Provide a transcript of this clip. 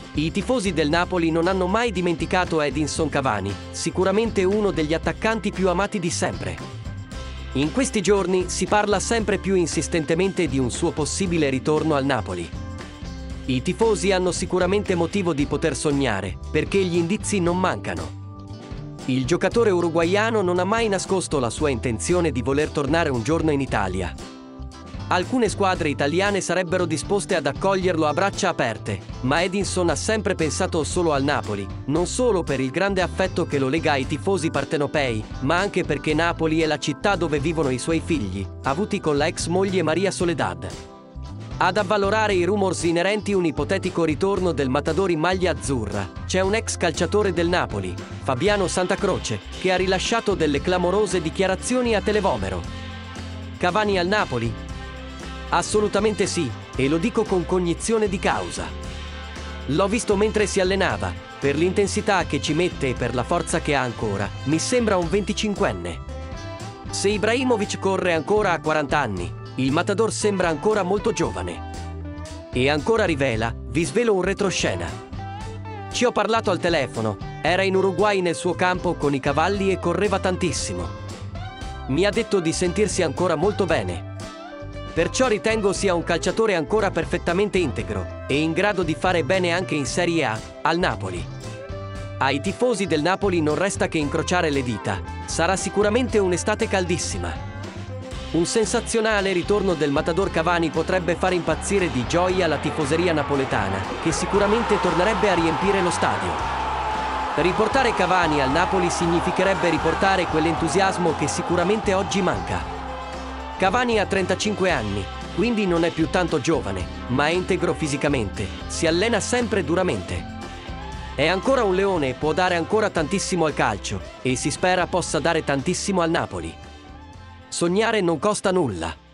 I tifosi del Napoli non hanno mai dimenticato Edinson Cavani, sicuramente uno degli attaccanti più amati di sempre. In questi giorni si parla sempre più insistentemente di un suo possibile ritorno al Napoli. I tifosi hanno sicuramente motivo di poter sognare, perché gli indizi non mancano. Il giocatore uruguaiano non ha mai nascosto la sua intenzione di voler tornare un giorno in Italia. Alcune squadre italiane sarebbero disposte ad accoglierlo a braccia aperte, ma Edinson ha sempre pensato solo al Napoli, non solo per il grande affetto che lo lega ai tifosi partenopei, ma anche perché Napoli è la città dove vivono i suoi figli, avuti con la ex moglie Maria Soledad. Ad avvalorare i rumors inerenti un ipotetico ritorno del matador in maglia azzurra, c'è un ex calciatore del Napoli, Fabiano Santacroce, che ha rilasciato delle clamorose dichiarazioni a Televomero. Cavani al Napoli? Assolutamente sì, e lo dico con cognizione di causa. L'ho visto mentre si allenava, per l'intensità che ci mette e per la forza che ha ancora, mi sembra un 25enne. Se Ibrahimovic corre ancora a 40 anni, il matador sembra ancora molto giovane. E ancora rivela, vi svelo un retroscena. Ci ho parlato al telefono, era in Uruguay nel suo campo con i cavalli e correva tantissimo. Mi ha detto di sentirsi ancora molto bene. Perciò ritengo sia un calciatore ancora perfettamente integro e in grado di fare bene anche in Serie A, al Napoli. Ai tifosi del Napoli non resta che incrociare le dita, sarà sicuramente un'estate caldissima. Un sensazionale ritorno del matador Cavani potrebbe far impazzire di gioia la tifoseria napoletana, che sicuramente tornerebbe a riempire lo stadio. Riportare Cavani al Napoli significherebbe riportare quell'entusiasmo che sicuramente oggi manca. Cavani ha 35 anni, quindi non è più tanto giovane, ma è integro fisicamente, si allena sempre duramente. È ancora un leone e può dare ancora tantissimo al calcio, e si spera possa dare tantissimo al Napoli. Sognare non costa nulla.